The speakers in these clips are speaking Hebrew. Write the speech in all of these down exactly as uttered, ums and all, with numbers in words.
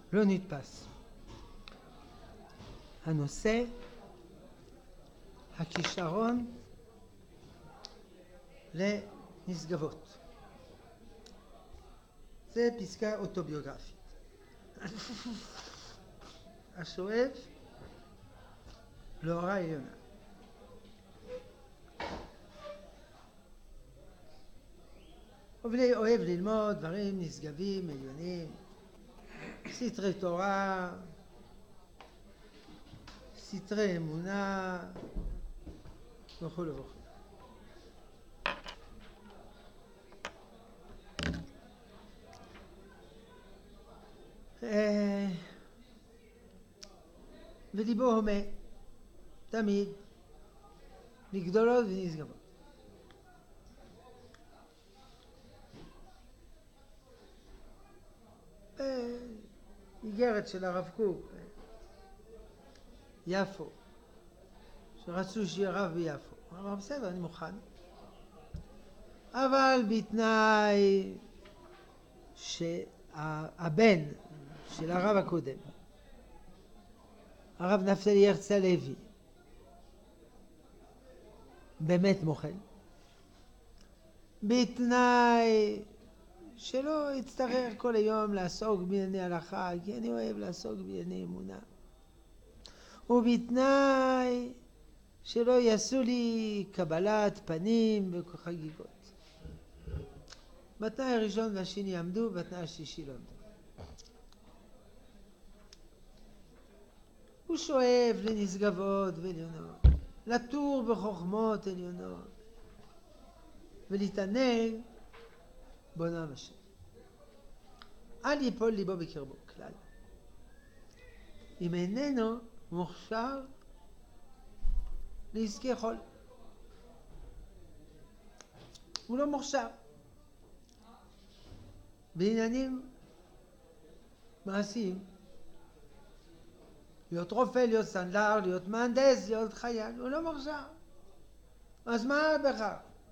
לא נתפס. הנושא, הכישרון לנשגבות. זה פסקה אוטוביוגרפית. השואב לאורה עליונה. אוהב ללמוד דברים נשגבים, עליונים, סתרי תורה, סתרי אמונה וכו' וכו'. וליבו הומה תמיד לגדולות ונשגבות. איגרת של הרב קוק יפו, שרצו שיהיה רב ביפו. הוא אמר בסדר, אני מוכן, אבל בתנאי שהבן של הרב הקודם, הרב נפתלי הרץ הלוי, באמת מוכן, בתנאי שלא יצטרך כל היום לעסוק בענייני הלכה, כי אני אוהב לעסוק בענייני אמונה, ובתנאי שלא יעשו לי קבלת פנים וחגיגות. בתנאי הראשון והשני עמדו, בתנאי השלישי לא עמדו. הוא שואף לנשגבות ועליונות, לטור בחוכמות עליונות, ולהתענג בונם השם. אל ייפול ליבו בקרבו כלל. אם איננו מוכשר לעסקי חול. הוא לא מוכשר. בעניינים מעשיים. להיות רופא, להיות סנדלר, להיות מהנדס, להיות חייל. הוא לא מוכשר. אז מה בכך?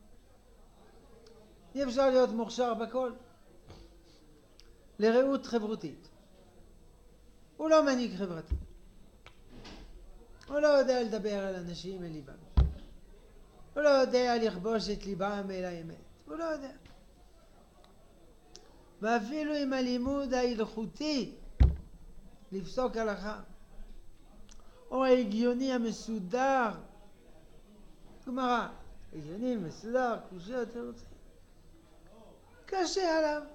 אי אפשר להיות מוכשר בכל. לראות חברותית. הוא לא מנהיג חברתי. הוא לא יודע לדבר על אנשים אל ליבם. הוא לא יודע לכבוש את ליבם אל האמת. הוא לא יודע. ואפילו עם הלימוד ההלכותי לפסוק הלכה, או ההגיוני המסודר, גמרא, הגיוני, מסודר, קושיות, תירוצים, קשה עליו.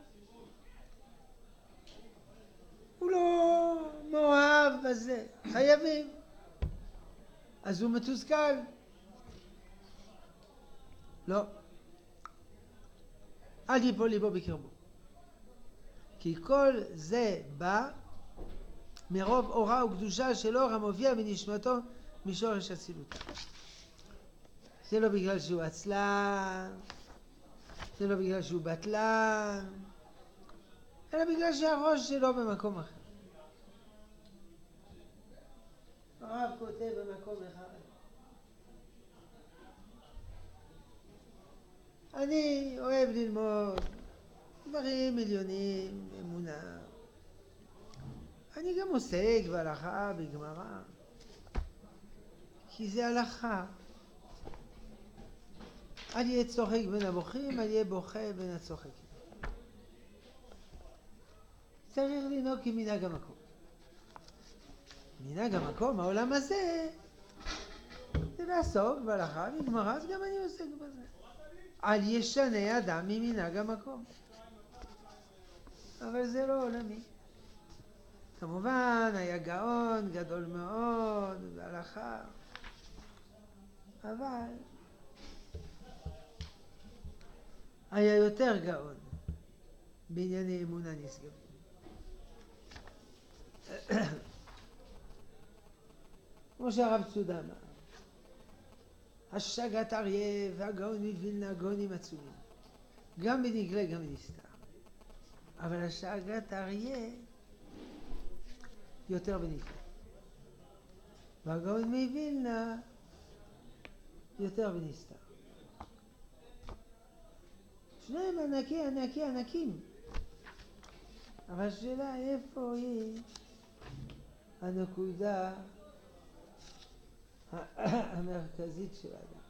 הוא לא מאוהב בזה, חייבים. אז הוא מתוסכל. לא. אל ייפול ליבו בקרבו. כי כל זה בא מרוב אורה וקדושה של אור המופיע בנשמתו משורש אצילות. זה לא בגלל שהוא עצלן, זה לא בגלל שהוא בטלן, אלא בגלל שהראש שלו במקום אחר. הרב כותב במקום אחד, אני אוהב ללמוד דברים עליונים, אמונה. אני גם עוסק בהלכה, בגמרא, כי זה הלכה. אל יהיה צוחק בין הבוכים, אל יהיה בוכה בין הצוחקים. צריך לנהוג כמנהג המקום. מנהג המקום, העולם הזה, זה לעסוק בהלכה, בגמרא, אז גם אני עוסק בזה. אל ישנה אדם ממנהג המקום. אבל זה לא עולמי. כמובן, היה גאון גדול מאוד בהלכה, אבל היה יותר גאון בענייני אמונה נשגבים. כמו שהרב צודה אמר, השגת אריה והגאון מווילנה גאונים עצומים, גם בנגלה גם בנסתר. אבל השגת אריה יותר בנגלה, והגאון מווילנה יותר בנסתר. שניהם ענקי ענקי ענקים, אבל השאלה איפה היא הנקודה המרכזית של האדם.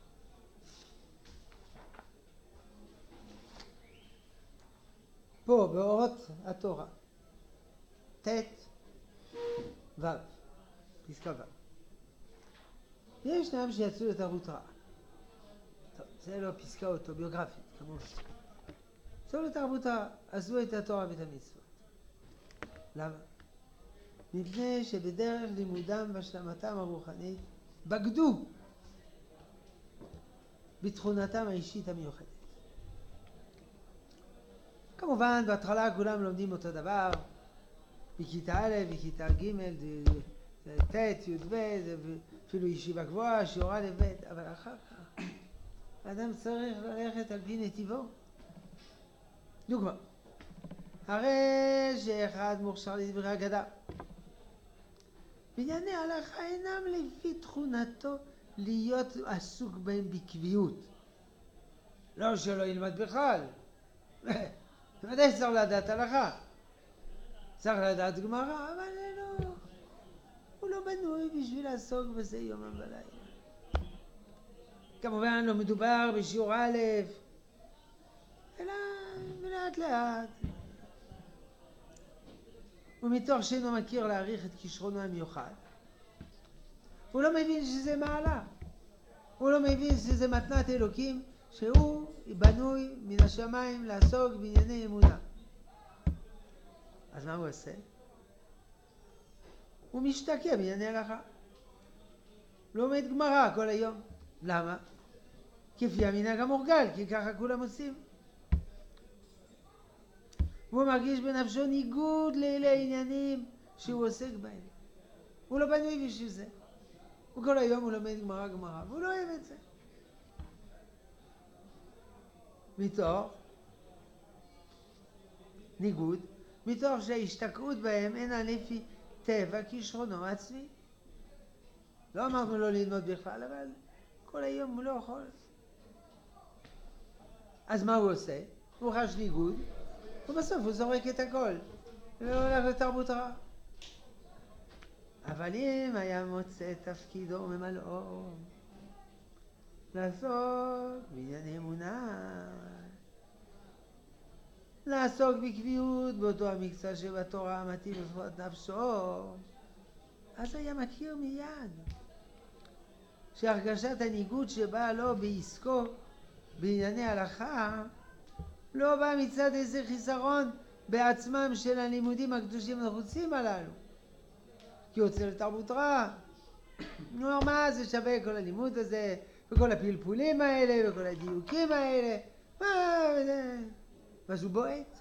פה באורות התורה, ט' ו', פסקה ו'. ישנם שיצאו לתרבות רעה. טוב, זה לא פסקה אוטוביוגרפית, כמובן. יצאו לתרבות רעה, עזבו את התורה ואת המצוות. למה? מפני שבדרך לימודם והשלמתם הרוחנית בגדו בתכונתם האישית המיוחדת. כמובן, בהתחלה כולם לומדים אותו דבר, בכיתה א', בכיתה ג', ט', י', ב', אפילו ישיבה גבוהה, שיעור א', ב', אבל אחר כך האדם צריך ללכת על פי נתיבו. דוגמה, הרי שאחד מוכשר לדברי אגדה. בענייני הלכה אינם לפי תכונתו להיות עסוק בהם בקביעות. לא שלא ילמד בכלל. ודאי צריך לדעת הלכה. צריך לדעת גמרא, אבל לא, הוא לא בנוי בשביל לעסוק בזה יומם ולילה. כמובן לא מדובר בשיעור א', אלא לאט לאט. ומתוך שאינו מכיר להעריך את כישרונו המיוחד, הוא לא מבין שזה מעלה. הוא לא מבין שזה מתנת אלוקים, שהוא בנוי מן השמיים לעסוק בענייני אמונה. אז מה הוא עושה? הוא משתקע בענייני הלכה. הוא לומד גמרא כל היום. למה? כפי המנהג המורגל, כי ככה כולם עושים. והוא מרגיש בנפשו ניגוד לאלה העניינים שהוא עוסק בהם. הוא לא בנוי בשביל זה. וכל היום הוא לומד גמרא גמרא, והוא לא אוהב את זה. מתוך ניגוד, מתוך שההשתקעות בהם אינה לפי טבע כישרונו עצמי. לא אמרנו לא ללמוד בכלל, אבל כל היום הוא לא יכול. אז מה הוא עושה? הוא חש ניגוד, ובסוף הוא זורק את הכל, והולך לתרבות רעה. אבל אם היה מוצא תפקידו וממלאו, לעסוק בענייני אמונה, לעסוק בקביעות באותו המקצוע שבתורה המתאים לפחות נפשו, אז היה מכיר מיד שהרגשת הניגוד שבאה לו בעסקו בענייני הלכה לא בא מצד איזה חיסרון בעצמם של הלימודים הקדושים הנחוצים הללו, כי הוא יוצא לתרבות רעה. הוא אומר, מה זה שווה כל הלימוד הזה וכל הפלפולים האלה וכל הדיוקים האלה, מה זה? ואז הוא בועט.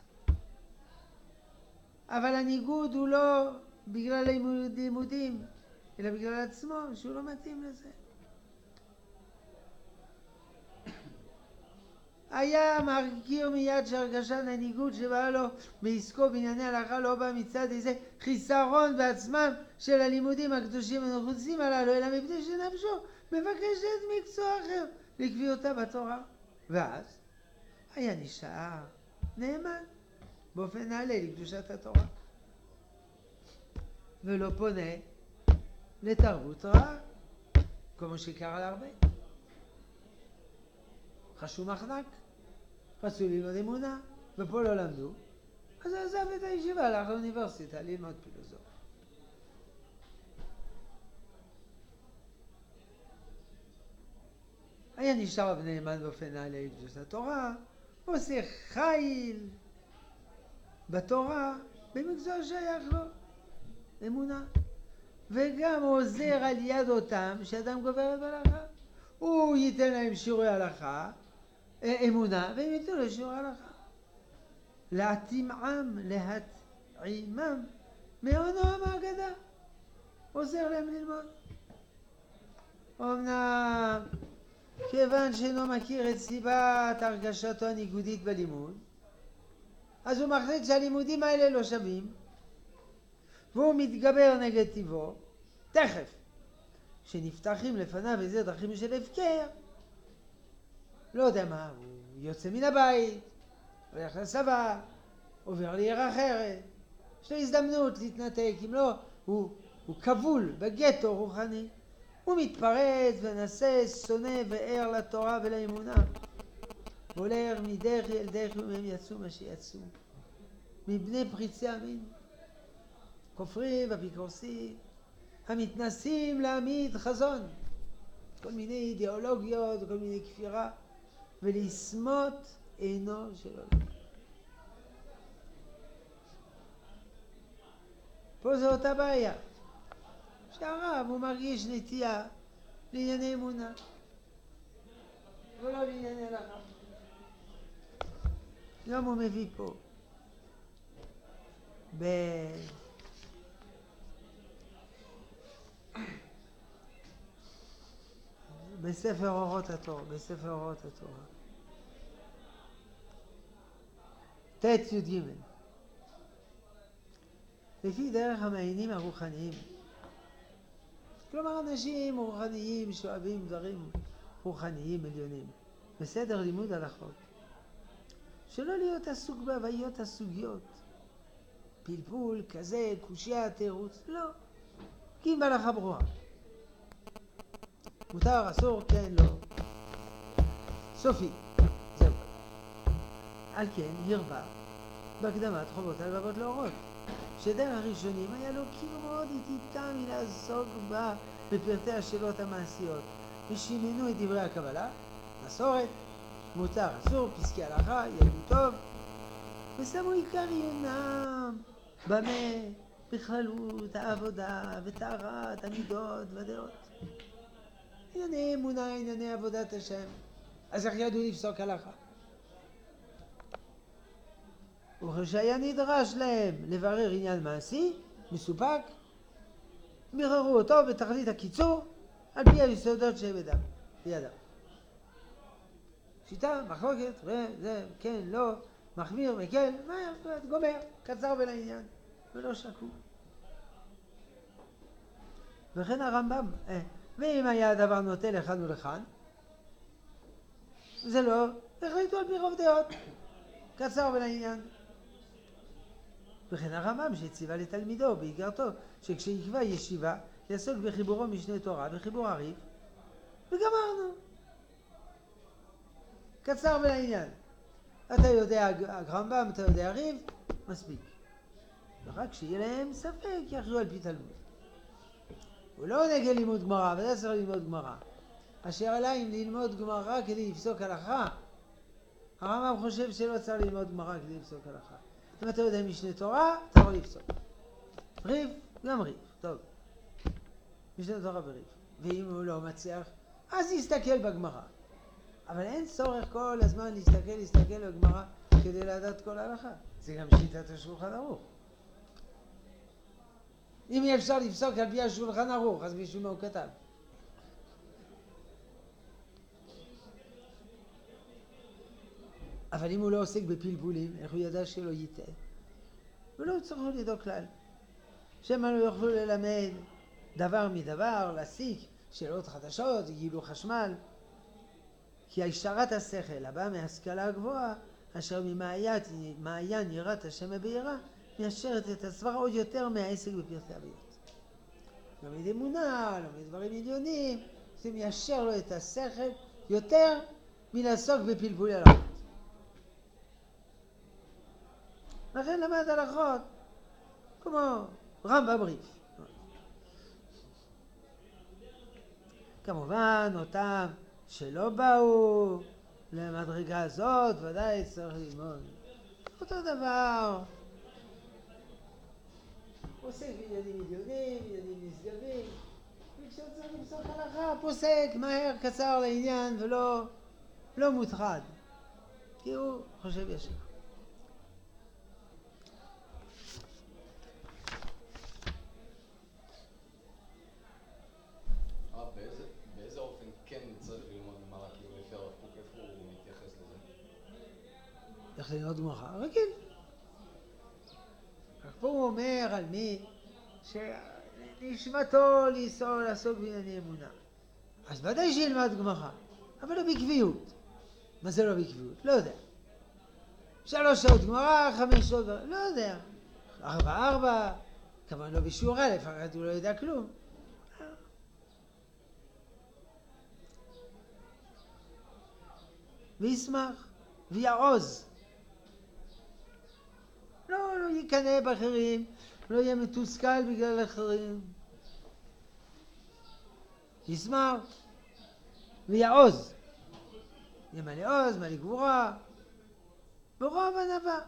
אבל הניגוד הוא לא בגלל הלימודים, אלא בגלל עצמו, שהוא לא מתאים לזה. היה מכיר מיד שהרגשת הניגוד שבאה לו בעסקו בענייני הלכה לא בא מצד איזה חיסרון בעצמם של הלימודים הקדושים הנחוצים הללו, אלא מפני שנפשו מבקשת מקצוע אחר לקביעותה בתורה. ואז היה נשאר נאמן באופן נעלה לקדושת התורה, ולא פונה לתרבות רעה, כמו שקרה להרבה. חשו מחנק, רצו ללמוד אמונה, ופה לא למדו, אז הוא עזב את הישיבה, הלך לאוניברסיטה ללמוד פילוסופיה. היה נשאר נאמן באופן נעלה לקדושת התורה, הוא עושה חיל בתורה במקצוע שייך לו, אמונה, וגם עוזר על יד אותם שאדם גובר בהלכה. הוא ייתן להם שיעורי הלכה, אמונה, והם ייתנו לו שיעורי הלכה. להתאימם, להתאימם מעונו המאגדה, עוזר להם ללמוד. אמנם כיוון שאינו מכיר את סיבת הרגשתו הניגודית בלימוד, אז הוא מחליט שהלימודים האלה לא שווים, והוא מתגבר נגד טבעו. תכף שנפתחים לפניו איזה דרכים של הפקר, לא יודע מה, הוא יוצא מן הבית, הולך לצבא, עובר לעיר אחרת, יש לו הזדמנות להתנתק, אם לא, הוא, הוא כבול בגטו רוחני. הוא מתפרץ ונסה, שונא וער לתורה ולאמונה. הולך מדרך אל דרך ומהם יצאו מה שיצאו. מבני פריצי עמנו. כופרים ואפיקורסים, המתנסים להעמיד חזון. כל מיני אידיאולוגיות, כל מיני כפירה, ולסמות עינו של עולם. פה זו אותה בעיה. שהרב הוא מרגיש נטייה לענייני אמונה, ולא לענייני הלכה. גם הוא מביא פה ב... בספר אורות התורה, בספר אורות התורה. ת' י' ג' לפי דרך המעיינים הרוחניים. כלומר, אנשים רוחניים שואבים דברים רוחניים עליונים. בסדר לימוד הלכות. שלא להיות עסוק בהוויות הסוגיות. פלפול, כזה, קושיה, תירוץ. לא. כי אם בהלכה ברורה. מותר, אסור, כן, לא. סופי. זהו. על כן, הרבה בהקדמת חובות הלבבות לאורות. שדרך הראשונים היה לו קיר מאוד איתם מלעסוק בה בפרטי השאלות המעשיות. ושימנו את דברי הקבלה, מסורת, מותר, אסור, פסקי הלכה, ילדו טוב. ושמו עיקר עיונם במה, בכללות, העבודה וטהרת המידות והדעות. ענייני אמונה, ענייני עבודת השם. אז איך ידעו לפסוק הלכה? וכשהיה נדרש להם לברר עניין מעשי, מסופק, ביררו אותו בתכלית הקיצור, על פי היסודות שבדם, בידם. שיטה, מחלוקת, זה, כן, לא, מחמיר וכן, מה, גומר, קצר ולעניין, ולא שקול. וכן הרמב"ם, אה, ואם היה הדבר נוטה לכאן ולכאן, זה לא, החליטו על פי רוב דעות, קצר ולעניין. וכן הרמב"ם שהציבה לתלמידו באיגרתו, שכשיקבע ישיבה יעסוק בחיבורו משנה תורה וחיבור הריב, וגמרנו. קצר ולעניין. אתה יודע הרמב"ם, אתה יודע ריב, מספיק. ורק שיהיה להם ספק יכריעו על פי תלמוד. הוא לא נגד לימוד גמרא, אבל זה צריך ללמוד גמרא. אשר עליי אם ללמוד גמרא כדי לפסוק הלכה, הרמב"ם חושב שלא צריך ללמוד גמרא כדי לפסוק הלכה. אם אתה יודע משנה תורה, אתה יכול לפסוק. ריב, גם ריב, טוב. משנה תורה וריב. ואם הוא לא מצליח, אז יסתכל בגמרא. אבל אין צורך כל הזמן להסתכל, להסתכל בגמרא כדי לדעת כל ההלכה. זה גם שיטת השולחן ערוך. אם אי אפשר לפסוק על פי השולחן ערוך, אז בשביל מה הוא כתב? אבל אם הוא לא עוסק בפלפולים, איך הוא ידע שלא ייטעה? ולא צריך לדאוג כלל. שמא לא יוכלו ללמד דבר מדבר, להסיק שאלות חדשות, גילו חשמל. כי הישרת השכל הבא מהשכלה הגבוהה, אשר ממעיין יראת השם הבהירה, מיישרת את הסברה עוד יותר מהעסק בפרטי הוויות. לומד אמונה, לומד דברים עליונים, זה מיישר לו את השכל יותר מלעסוק בפלפולי הלכות. לכן למד הלכות כמו רמב"ם ריף. כמובן אותם שלא באו למדרגה הזאת, ודאי צריך ללמוד. אותו דבר. עוסק בעניינים עליונים, עניינים נשגבים. וכשהוא צריך לפסוק הלכה, פוסק מהר, קצר לעניין ולא לא מוטרד. כי הוא חושב ישר. איך ללמוד גמרא? רגיל. רק פה הוא אומר על מי שנשמתו לנסוע לעסוק בענייני אמונה. אז ודאי שילמד גמרא, אבל לא בקביעות. מה זה לא בקביעות? לא יודע. שלוש שעות גמרא, חמש שעות, לא יודע. ארבע ארבע, כמובן לא בשיעור א', אחרת הוא לא ידע כלום. וישמח, ויעוז. לא, לא יקנא באחרים, לא יהיה מתוסכל בגלל אחרים. ישמח, ויעוז. יהיה מלא עוז, מלא גבורה, ברוב ענווה.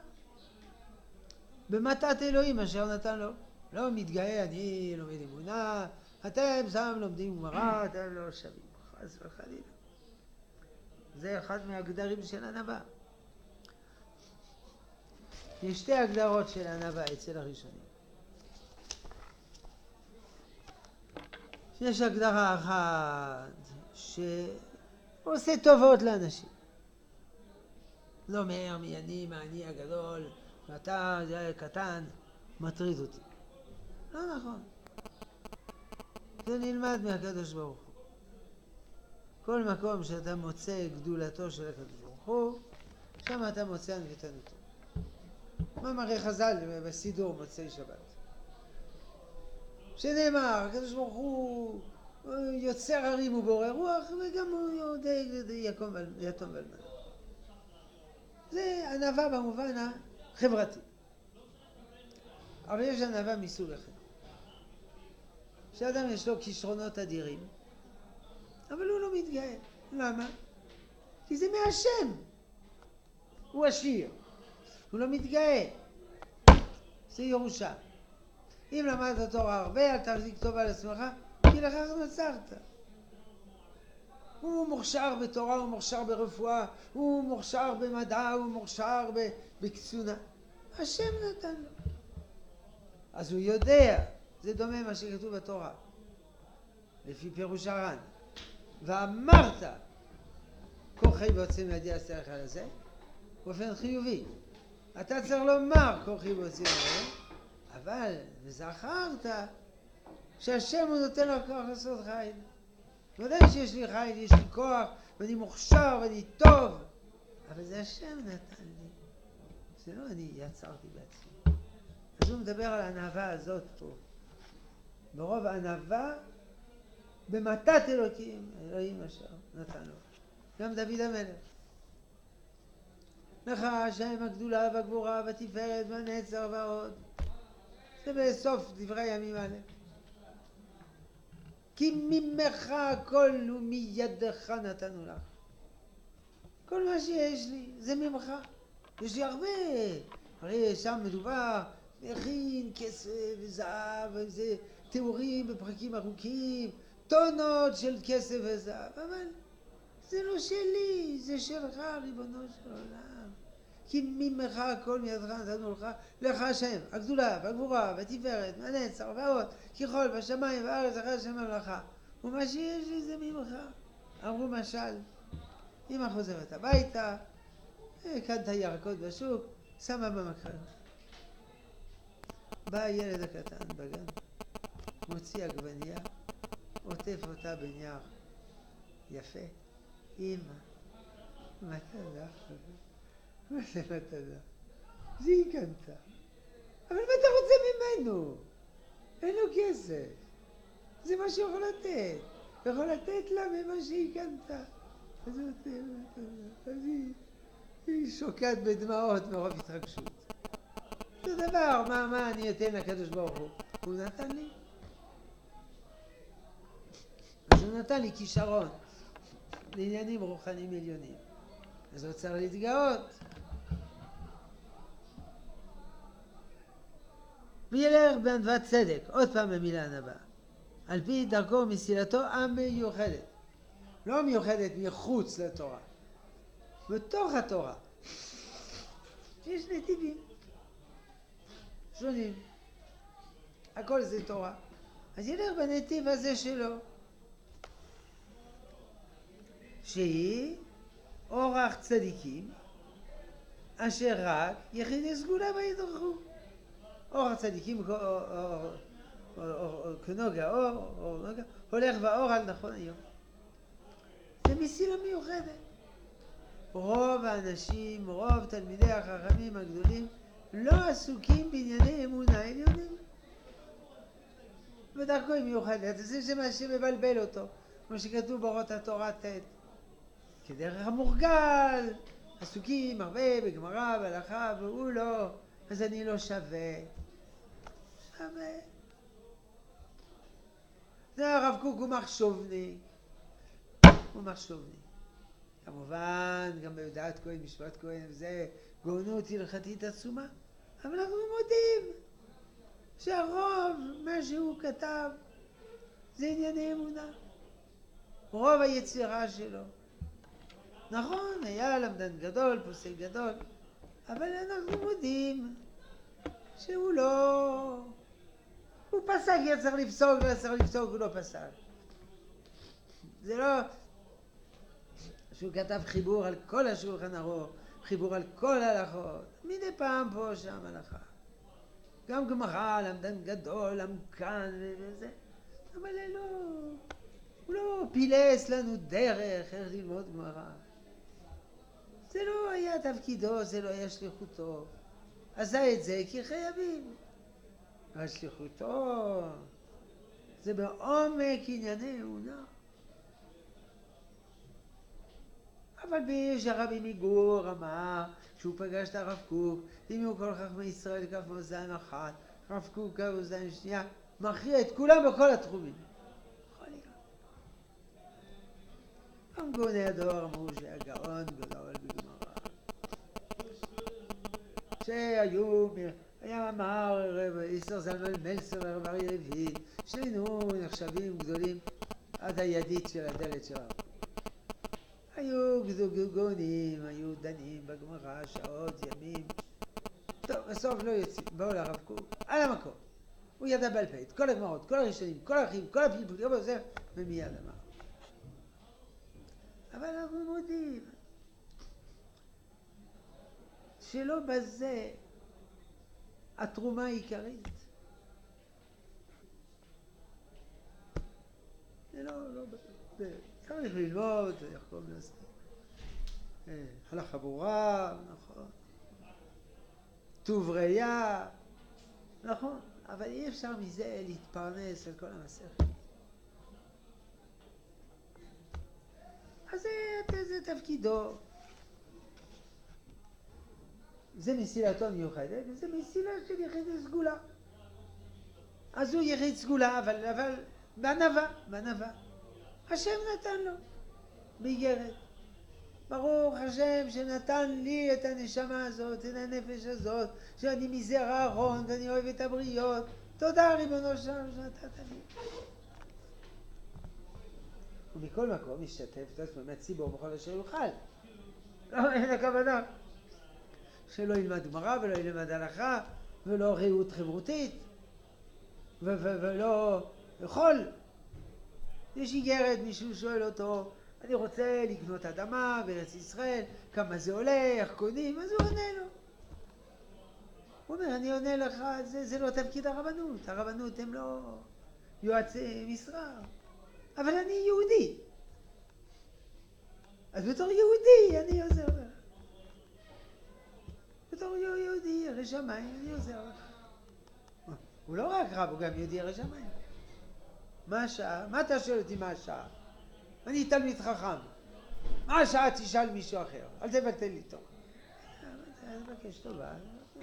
במתת אלוהים אשר נתן לו. לא מתגאה, אני לומד אמונה, אתם שם לומדים גמרא, אתם לא שווים. חס וחלילה. זה אחד מהגדרים של ענווה. יש שתי הגדרות של ענווה אצל הראשונים. יש הגדרה אחת שעושה טובות לאנשים. לא אומר מי אני, מה אני הגדול, ואתה זה קטן, מטריד אותי. לא נכון. זה נלמד מהקדוש ברוך הוא. כל מקום שאתה מוצא גדולתו של הקדוש ברוך הוא, שם אתה מוצא ענוותנותו. מה מראה חז"ל בסידור מוצאי שבת? שנאמר, הקדוש ברוך הוא יוצר הרים ובורא רוח, וגם הוא יודע יתום ואלמנה. זה ענווה במובן החברתי. אבל יש ענווה מסוג אחר. שאדם יש לו כישרונות אדירים, אבל הוא לא מתגאה. למה? כי זה מהשם. הוא עשיר. הוא לא מתגאה. זה ירושה. אם למדת תורה הרבה, אל תחזיק טוב על עצמך, כי לכך נוצרת. הוא מוכשר בתורה, הוא מוכשר ברפואה, הוא מוכשר במדע, הוא מוכשר בקצונה. השם נתן לו. אז הוא יודע, זה דומה מה שכתוב בתורה, לפי פירוש הר"ן. ואמרת, כוחי ויוצא מידי עשה לך לזה, באופן חיובי. אתה צריך לומר כוחי ויוצא מידי, אבל זכרת שהשם הוא נותן לו כוח לעשות חיל. ודאי שיש לי חיל, יש לי כוח, ואני מוכשר ואני טוב, אבל זה השם נתן לי. זה לא אני יצרתי בעצמי. אז הוא מדבר על הענווה הזאת פה. ברוב הענווה, במתת אלוקים, אלוהים אשר נתן לו. גם דוד המלך. לך השם הגדולה והגבורה והתפארת והנצר וההוד. זה בסוף דברי ימים א'. כי ממך הכל ומידך נתנו לך. כל מה שיש לי זה ממך. יש לי הרבה. הרי שם מדובר, מכין כסף וזהב, וזה תיאורים בפרקים ארוכים, טונות של כסף וזהב, אבל זה לא שלי, זה שלך, ריבונו של עולם. כי ממך הכל מידך נתנו לך, לך השם, הגדולה והגבורה והתפארת והנצר וההוד, ככל בשמיים והארץ אחרי השם המלאכה. ומה שיש לי זה ממך. אמרו משל, אמא חוזרת הביתה, קנת ירקות בשוק, שמה במקרר. בא הילד הקטן בגן, מוציא עגבנייה, עוטף אותה בנייר יפה. אמא, מתנה, מה זה מתנה? זה היא קנתה. אבל מה אתה רוצה ממנו? אין לו כסף. זה מה שהוא יכול לתת. הוא יכול לתת לה ממה שהיא קנתה. אז הוא נותן מתנה. אז היא, היא שוקעת בדמעות מרוב התרגשות. זה דבר, מה, מה אני אתן לקדוש ברוך הוא? הוא נתן לי. אז הוא נתן לי כישרון לעניינים רוחניים עליונים. אז הוא צריך להתגאות. וילך בענוות צדק, עוד פעם במילה ענווה, על פי דרכו ומסילתו המיוחדת. לא מיוחדת מחוץ לתורה, בתוך התורה. יש נתיבים שונים. הכל זה תורה. אז ילך בנתיב הזה שלו, שהיא אורח צדיקים, אשר רק יחידי סגולה וידרכו. אורח צדיקים כנוגה אור, הולך באור על נכון היום. זה מסילה מיוחדת. רוב האנשים, רוב תלמידי החכמים הגדולים, לא עסוקים בענייני אמונה עליונים. בדרכו היא מיוחדת, זה מה שמבלבל אותו, כמו שכתוב באורות התורה ט', כדרך המורגל, עסוקים הרבה בגמרא, בהלכה, והוא לא, אז אני לא שווה. שווה. זה הרב קוק הוא מחשובני, הוא מחשובני. כמובן, גם ביודעת כהן, משפט כהן, זה גאונות הלכתית עצומה, אבל אנחנו מודים שהרוב, מה שהוא כתב, זה ענייני אמונה. רוב היצירה שלו. נכון, היה למדן גדול, פוסק גדול, אבל אנחנו מודים שהוא לא... הוא פסק, היה צריך לפסוק, היה צריך לפסוק, הוא לא פסק. זה לא... שהוא כתב חיבור על כל השולחן ערוך, חיבור על כל ההלכות, מדי פעם פה שם הלכה. גם גמרא, למדן גדול, עמקן וזה, אבל לא, הוא לא פילס לנו דרך איך ללמוד גמרא. זה לא היה תפקידו, זה לא היה שליחותו. עשה את זה כי חייבים. אבל שליחותו זה בעומק ענייני אמונה. אבל ביש הרבי מגור אמר שהוא פגש את הרב קוק, אם הוא כל חכמי ישראל כף מאזניים אחת, הרב קוק כף מאזניים שנייה, מכריע את כולם בכל התחומים. יכול להיות. גם גאוני הדור אמרו שהיה גאון גדול בגמרא. שהיו, היה אמר רב איסר זלמן מלצר ורב אריה לוין, שנינו נחשבים גדולים עד הידית של הדלת של הרב. היו גאונים, היו דנים בגמרא, שעות, ימים. טוב, בסוף לא יוצאים, באו לרב קוק, על המקום. הוא ידע בעל פה, את כל הגמרות, כל הראשונים, כל האחים, כל הפלפולים, ומיד אמר. אבל אנחנו מודים שלא בזה התרומה העיקרית. זה לא, לא בזה. צריך ללמוד, איך קוראים לזה? הלכה ברורה, נכון. טוב ראייה, נכון. אבל אי אפשר מזה להתפרנס על כל המסכת. אז זה, זה תפקידו. זה מסילתו מיוחדת, וזה מסילה של יחיד סגולה. אז הוא יחיד סגולה, אבל, אבל בענווה, בענווה. השם נתן לו, באיגרת. ברוך השם שנתן לי את הנשמה הזאת, את הנפש הזאת, שאני מזרע אהרון ואני אוהב את הבריות. תודה ריבונו שלנו שנתת לי. ומכל מקום משתתף את עצמו מהציבור בכל אשר יוכל. לא, אין הכוונה. שלא ילמד גמרא ולא ילמד הלכה ולא רעות חברותית ו- ו- ולא יכול. יש איגרת, מישהו שואל אותו, אני רוצה לקנות אדמה בארץ ישראל, כמה זה עולה, איך קונים, אז הוא עונה לו. הוא אומר, אני עונה לך, זה, זה לא תפקיד הרבנות, הרבנות הם לא יועצי משרה, אבל אני יהודי. אז בתור יהודי אני עוזר לך. בתור יהודי ירא שמיים אני עוזר לך. הוא לא רק רב, הוא גם יהודי ירא שמיים. מה השעה? מה אתה שואל אותי מה השעה? אני תלמיד חכם. מה השעה תשאל מישהו אחר? אל תבטל לי תוך. אני מבקש טובה.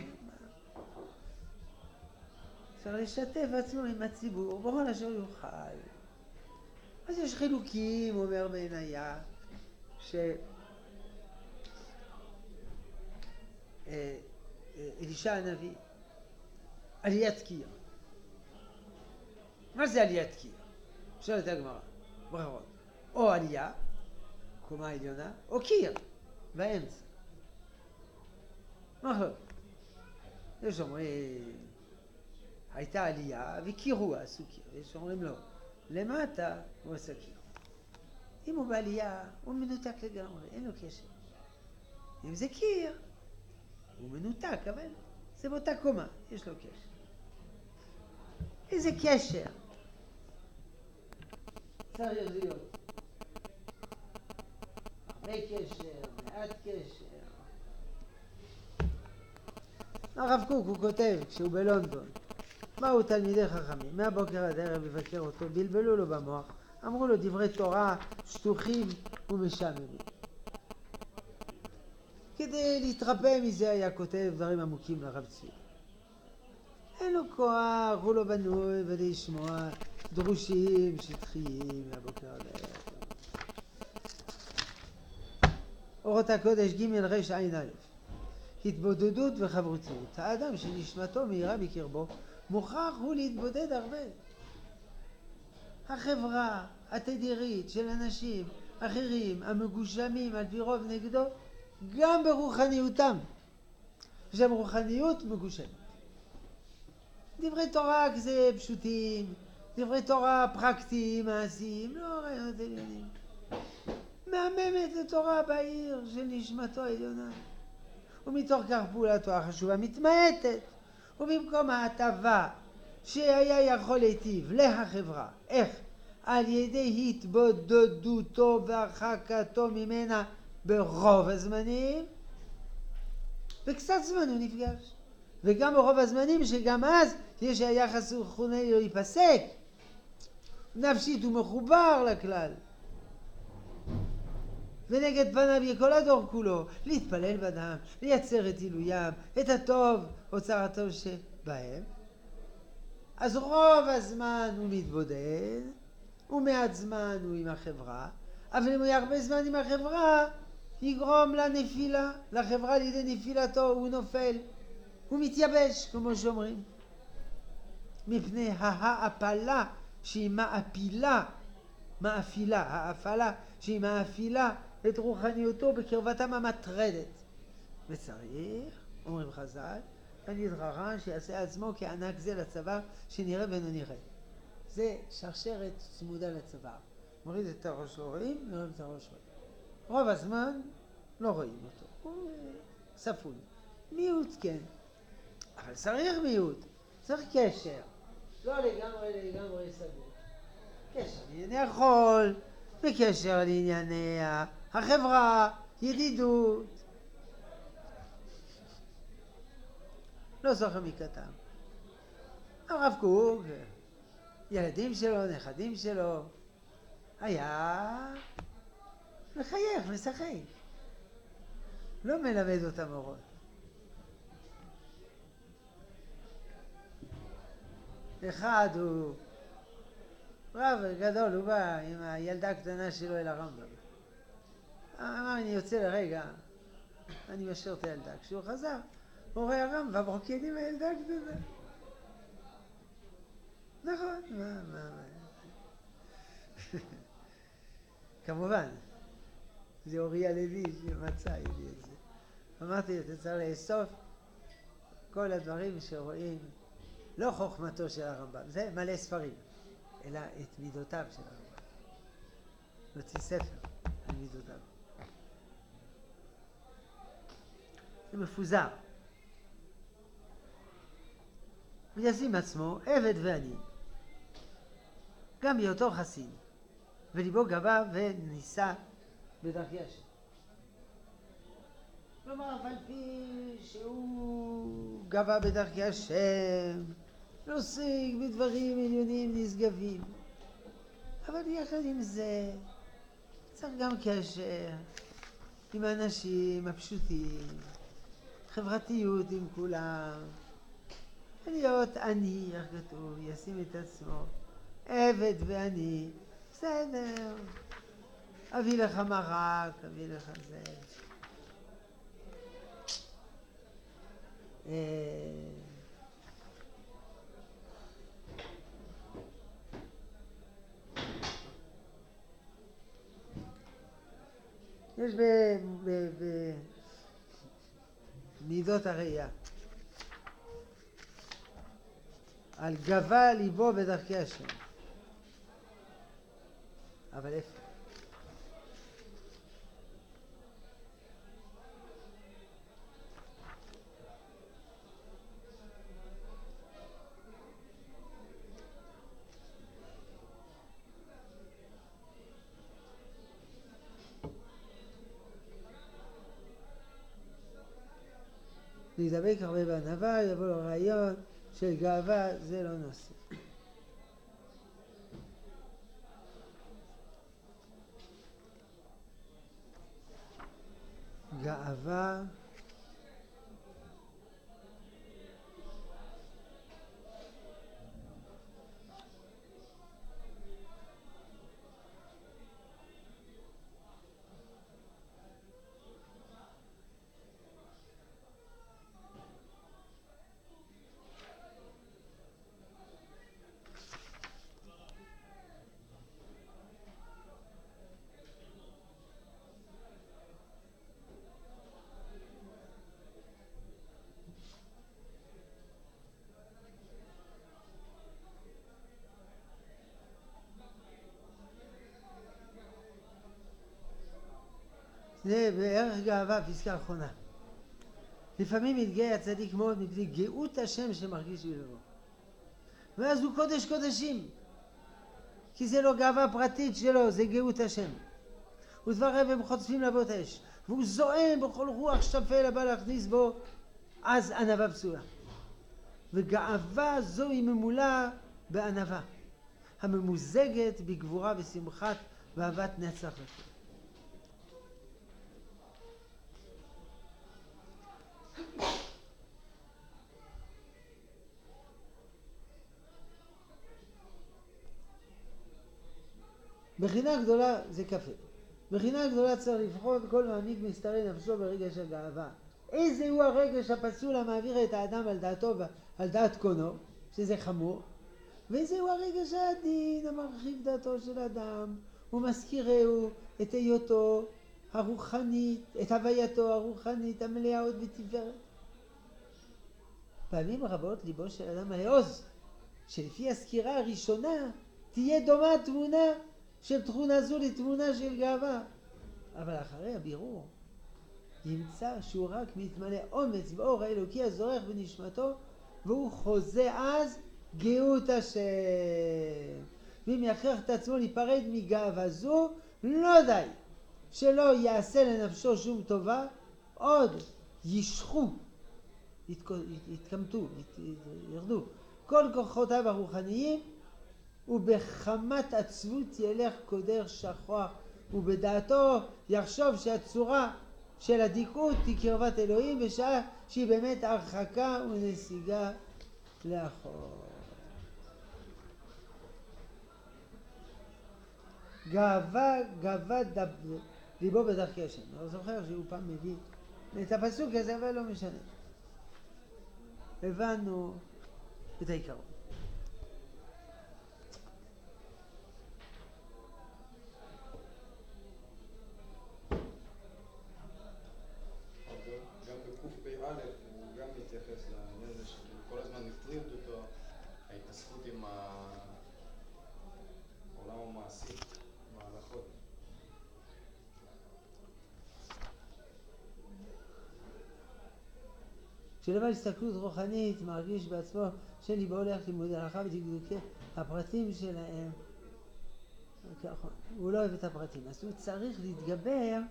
אפשר לשתף עצמו עם הציבור, בכל אשר יוכל. אז יש חילוקים, אומר בעינייה, ש... אלישע הנביא, עליית קיר. מה זה עליית קיר? שואלת הגמרא, ברכות. או עלייה, קומה עליונה, או קיר, באמצע. נכון. יש אומרים, הייתה עלייה וקירו עשו קיר. יש אומרים לא, למטה הוא עשה קיר. אם הוא בעלייה, הוא מנותק לגמרי, אין לו קשר. אם זה קיר, הוא מנותק, אבל זה באותה קומה, יש לו קשר. איזה קשר? צריך להיות. הרבה קשר, מעט קשר. הרב קוק הוא כותב כשהוא בלונדון, באו תלמידי חכמים, מהבוקר עד הערב לבקר אותו, בלבלו לו במוח, אמרו לו דברי תורה שטוחים ומשעממים. כדי להתרפא מזה היה כותב דברים עמוקים לרב צבי. אין לו כוח, הוא לא בנוי ולשמוע דרושים שטחיים מהבוקר עד הערב. אורות הקודש ג' ר' עין א', התבודדות וחברותיות. האדם שנשמתו מהירה בקרבו מוכרח הוא להתבודד הרבה. החברה התדירית של אנשים אחרים המגושמים על פי רוב נגדו גם ברוחניותם, שהם רוחניות מגושמת. דברי תורה כזה פשוטים, דברי תורה פרקטיים, מעשיים, לא רעיונות עליונים. מהממת לתורה בעיר של נשמתו העליונה. ומתוך כך פעולתו החשובה מתמעטת, ובמקום ההטבה שהיה יכול להיטיב לחברה, איך? על ידי התבודדותו והרחקתו ממנה ברוב הזמנים, וקצת זמן הוא נפגש. וגם ברוב הזמנים שגם אז יש היחס רוחני לא ייפסק. נפשית הוא מחובר לכלל. ונגד פניו כל הדור כולו, להתפלל בדם, לייצר את עילוים, את הטוב, אוצר הטוב שבהם. אז רוב הזמן הוא מתבודד, ומעט זמן הוא עם החברה, אבל אם הוא יהיה הרבה זמן עם החברה, יגרום לנפילה, לחברה לידי נפילתו, הוא נופל, הוא מתייבש, כמו שאומרים. מפני ההאפלה שהיא מאפילה, מאפילה, האפלה שהיא מאפילה את רוחניותו בקרבתם המטרדת. וצריך, אומרים חז"ל, תלמיד חכם שיעשה עצמו כענק זה לצבא, שנראה ולא נראה. זה שרשרת צמודה לצבא. מוריד את הראש לא רואים, מוריד את הראש רואים. רוב הזמן לא רואים אותו. הוא ספוי. מיעוט כן. אבל צריך מיעוט. צריך קשר. לא לגמרי לגמרי סגור. קשר לענייני החול, וקשר לענייני החברה, ידידות. לא זוכר מקטן. הרב קוק, ילדים שלו, נכדים שלו, היה מחייך, משחק. לא מלמד אותם אורות. אחד הוא רב גדול, הוא בא עם הילדה הקטנה שלו אל הרמב"ם. אמר, אני יוצא לרגע, אני משאיר את הילדה. כשהוא חזר, הוא רואה הרמב"ם, רוקד עם הילדה הקטנה. נכון, מה, מה, מה. כמובן, זה אוריה לוי שמצא לי את זה. אמרתי, אתה צריך לאסוף כל הדברים שרואים, לא חוכמתו של הרמב"ם, זה מלא ספרים, אלא את מידותיו של הרמב"ם. נוציא ספר על מידותיו. זה מפוזר. וישים עצמו עבד ועני, גם בהיותו חסין, וליבו גבה וניסה בדרכי השם. כלומר, אף על פי שהוא גבה בדרכי השם, נוסיק בדברים עליונים נשגבים, אבל יחד עם זה צריך גם קשר עם האנשים הפשוטים, חברתיות עם כולם, להיות עני, איך כתוב, ישים את עצמו עבד ועני, בסדר, אביא לך מרק, אביא לך זה. יש במידות הראייה על גבה ליבו בדרכי השם, אבל איפה? להידבק הרבה בענווה, יבוא לו רעיון של גאווה, זה לא נושא. גאווה זה בערך גאווה, פסקה האחרונה. לפעמים מתגאה הצדיק מאוד מפני גאות השם שמרגיש בלבו. ואז הוא קודש קודשים. כי זה לא גאווה פרטית שלו, זה גאות השם. ודבריו הם חוטפים להבות אש. והוא זועם בכל רוח שפל הבא להכניס בו, אז ענווה פסולה. וגאווה זו היא ממולה בענווה, הממוזגת בגבורה ושמחת ואהבת נצח לכם. מכינה גדולה זה קפה. מכינה גדולה צריך לבחון כל מעמיק מסתרי נפשו ברגש הגאווה. איזה הוא הרגש הפסול המעביר את האדם על דעתו ועל דעת קונו, שזה חמור, ואיזה הוא הרגש העדין המרחיב דעתו של אדם ומזכירהו את היותו הרוחנית, את הווייתו הרוחנית המלאה עוד בתפארת. פעמים רבות ליבו של אדם העוז, שלפי הסקירה הראשונה תהיה דומה תמונה של תכונה זו לתמונה של גאווה, אבל אחרי הבירור ימצא שהוא רק מתמלא אומץ ואור האלוקי הזורח בנשמתו, והוא חוזה אז גאות השם. ואם יכריח את עצמו להיפרד מגאווה זו, לא די שלא יעשה לנפשו שום טובה, עוד ישחו, יתקמתו, ירדו כל כוחותיו הרוחניים, ובחמת עצבות ילך קודר שכוח, ובדעתו יחשוב שהצורה של הדיכאות היא קרבת אלוהים, בשעה שהיא באמת הרחקה ונסיגה לאחור. גאווה, גאווה דב, ליבו בדרכי השם. אני זוכר שהוא פעם מביא את הפסוק הזה, אבל לא משנה. הבנו את העיקרון. שלבד הסתכלות רוחנית מרגיש בעצמו שליבו הולך לימוד הלכה ודקדוקי הפרטים שלהם. הוא לא אוהב את הפרטים, אז הוא צריך להתגבר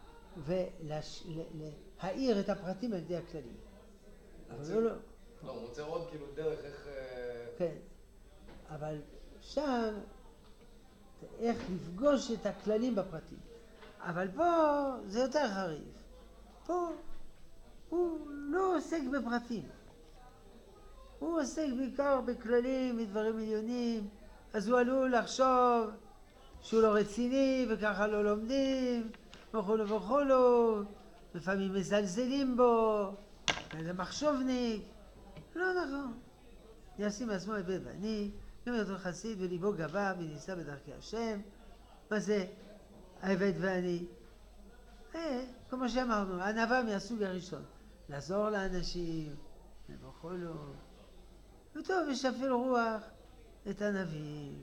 ולהאיר את הפרטים על ידי הכללים. אבל הוא לא... לא, הוא מוצא עוד כאילו דרך איך... כן, אבל שם איך לפגוש את הכללים בפרטים. אבל פה זה יותר חריף. פה הוא לא עוסק בפרטים. הוא עוסק בעיקר בכללים ודברים עליונים, אז הוא עלול לחשוב שהוא לא רציני וככה לא לומדים, וכולו וכולו, לפעמים מזלזלים בו, איזה מחשובניק. לא נכון. ישים עצמו עבד ואני, גם יותר חסיד וליבו גבה וניסה בדרכי השם. מה זה העבד ואני? אה, כמו שאמרנו, ענווה מהסוג הראשון. לעזור לאנשים, ובכולו. וטוב, ושפל רוח את הנביאים.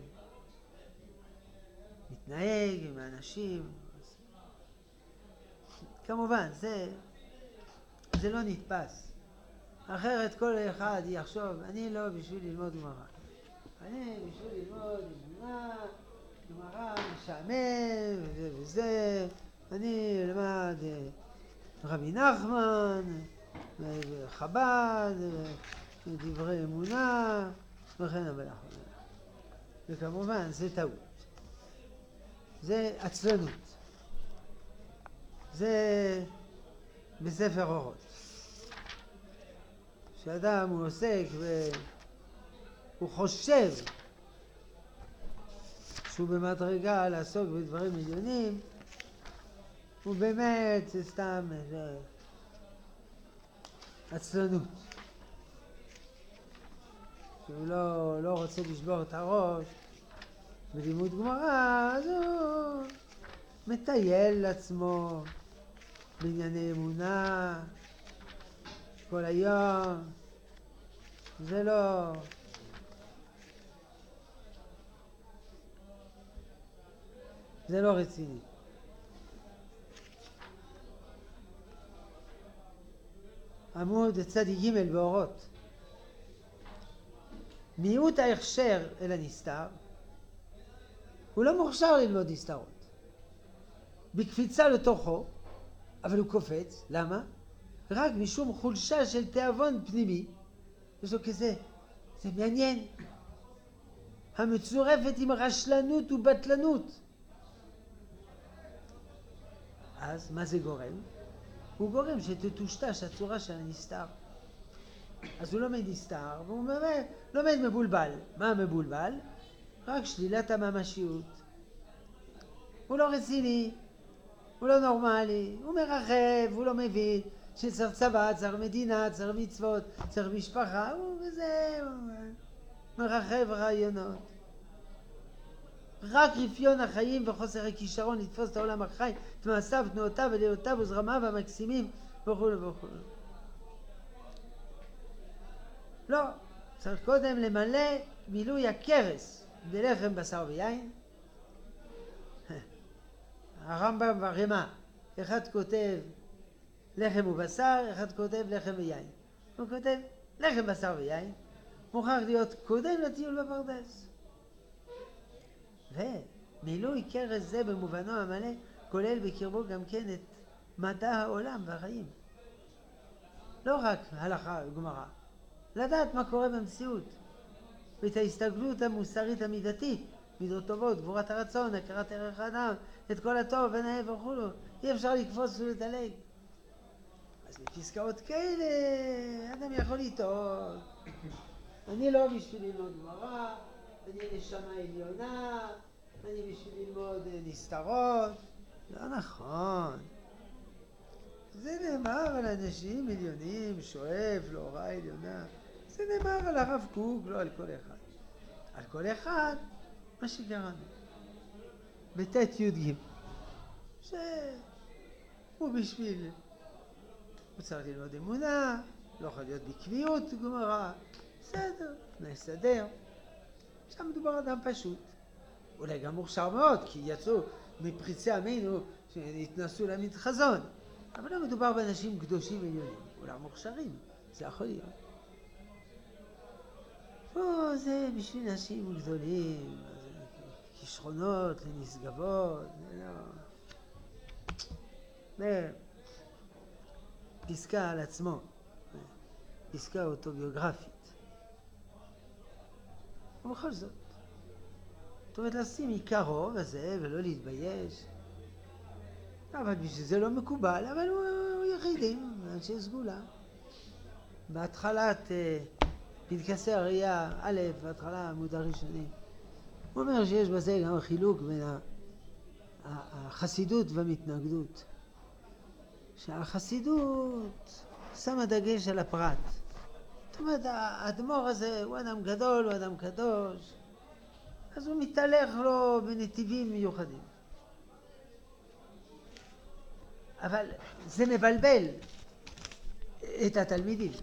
מתנהג עם האנשים. כמובן, זה, זה לא נתפס. אחרת כל אחד יחשוב, אני לא בשביל ללמוד גמרא. אני בשביל ללמוד גמרא, גמרא משעמם וזה, אני אלמד רבי נחמן חב"ד, דברי אמונה, וכן הלאה. וכמובן זה טעות. זה עצלנות. זה בספר אורות. שאדם הוא עוסק והוא חושב שהוא במדרגה לעסוק בדברים עליונים, ובאמת זה סתם עצלנות. שהוא לא, לא רוצה לשבור את הראש בלימוד גמרא, אז הוא מטייל לעצמו בענייני אמונה כל היום. זה לא... זה לא רציני. עמוד צדי ג' באורות. מיעוט ההכשר אל הנסתר, הוא לא מוכשר ללמוד נסתרות. בקפיצה לתוכו, אבל הוא קופץ. למה? רק משום חולשה של תיאבון פנימי. יש לו כזה, זה מעניין. המצורפת עם רשלנות ובטלנות. אז מה זה גורם? הוא גורם שתטושטש הצורה של הנסתר. אז הוא לומד נסתר, והוא באמת לומד מבולבל. מה מבולבל? רק שלילת הממשיות. הוא לא רציני, הוא לא נורמלי, הוא מרחב, הוא לא מבין שצריך צבא, צריך מדינה, צריך מצוות, צריך משפחה, הוא וזה, הוא מרחב רעיונות. רק רפיון החיים וחוסר הכישרון לתפוס את העולם החי, את מעשיו, תנועותיו ודעותיו וזרמיו המקסימים וכו' וכו'. לא, צריך קודם למלא מילוי הכרס בלחם בשר ויין. הרמב"ם והרמ"א, אחד כותב לחם ובשר, אחד כותב לחם ויין. הוא כותב לחם בשר ויין, מוכרח להיות קודם לטיול בפרדס. ומילוי כרס זה במובנו המלא כולל בקרבו גם כן את מדע העולם והחיים. לא רק הלכה וגמרא, לדעת מה קורה במציאות, ואת ההסתגלות המוסרית המידתית, מידות טובות, גבורת הרצון, הכרת ערך האדם, את כל הטוב ונאה וכו'. אי אפשר לקפוץ ולדלג. אז בפסקאות כאלה אדם יכול לטעות. אני לא בשביל ללמוד גמרא, אני נשמה עליונה, אני בשביל ללמוד נסתרות. לא נכון. זה נאמר על אנשים עליונים, שואף להוראה עליונה. זה נאמר על הרב קוק, לא על כל אחד. על כל אחד, מה שקראנו. בתת י"ג. שהוא בשביל, הוא צריך ללמוד אמונה, לא יכול להיות בקביעות גמרא. בסדר, נסדר. שם מדובר אדם פשוט. אולי גם מוכשר מאוד, כי יצאו מפריצי עמנו שהתנסו להעמיד חזון. אבל לא מדובר באנשים קדושים עליונים, אולי מוכשרים, זה יכול להיות. פה זה בשביל אנשים גדולים, כישרונות לנשגבות, זה לא... זה פסקה על עצמו, פסקה אוטוביוגרפית. ובכל זאת, זאת אומרת לשים עיקרו וזה ולא להתבייש. אבל בשביל זה לא מקובל, אבל הוא, הוא יחידים, אנשי סגולה. בהתחלת uh, פנקסי הראייה א', בהתחלה עמוד הראשוני, הוא אומר שיש בזה גם חילוק בין החסידות והמתנגדות. שהחסידות שמה דגש על הפרט. זאת אומרת, האדמו"ר הזה הוא אדם גדול, הוא אדם קדוש, אז הוא מתהלך לו בנתיבים מיוחדים. אבל זה מבלבל את התלמידים.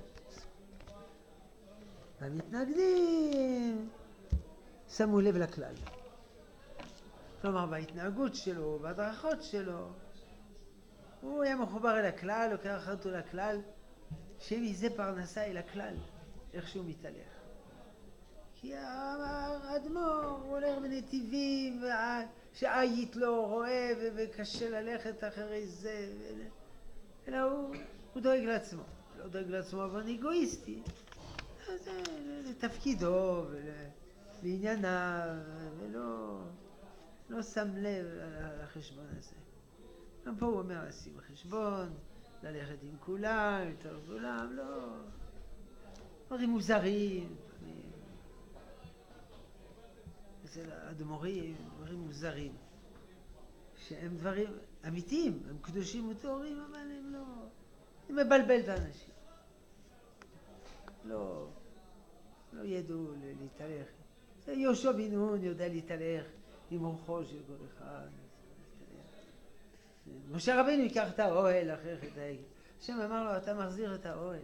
והמתנגדים שמו לב לכלל. כלומר, בהתנהגות שלו, בהדרכות שלו, הוא היה מחובר אל הכלל, לוקח אותו לכלל, שמזה פרנסה אל הכלל, איך שהוא מתהלך. כי האדמו"ר הולך בנתיבים, שעית לו רואה וקשה ללכת אחרי זה, אלא הוא, הוא דואג לעצמו. לא דואג לעצמו אבל אגואיסטי. זה לתפקידו ולענייניו, ולא לא שם לב על החשבון הזה. גם פה הוא אומר לשים חשבון, ללכת עם כולם, יותר כולם, לא... דברים מוזרים, אצל האדמו"רים, דברים מוזרים, שהם דברים אמיתיים, הם קדושים וטהורים, אבל הם לא... זה מבלבל את האנשים. לא, לא ידעו להתהלך. זה יהושע בן נון יודע להתהלך עם רוחו של כל אחד. משה רבינו ייקח את האוהל אחרי חטא העגל. השם אמר לו, אתה מחזיר את האוהל.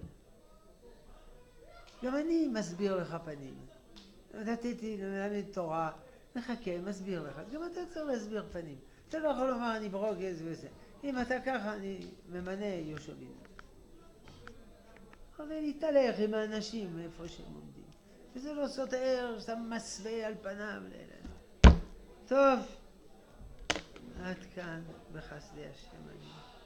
גם אני מסביר לך פנים. נתתי ללמד תורה, מחכה, מסביר לך. גם אתה צריך להסביר פנים. אתה לא יכול לומר, אני ברוגז וזה. אם אתה ככה, אני ממנה יהושע בן נון. אבל להתהלך עם האנשים איפה שהם עומדים. וזה לא סותר, שאתה מסווה על פניו. טוב, עד כאן בחסדי השם.